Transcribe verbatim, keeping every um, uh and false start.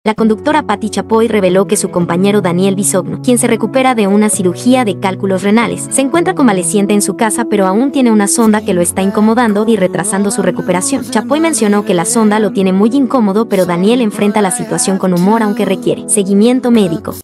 La conductora Patti Chapoy reveló que su compañero Daniel Bisogno, quien se recupera de una cirugía de cálculos renales, se encuentra convaleciente en su casa pero aún tiene una sonda que lo está incomodando y retrasando su recuperación. Chapoy mencionó que la sonda lo tiene muy incómodo, pero Daniel enfrenta la situación con humor aunque requiere seguimiento médico.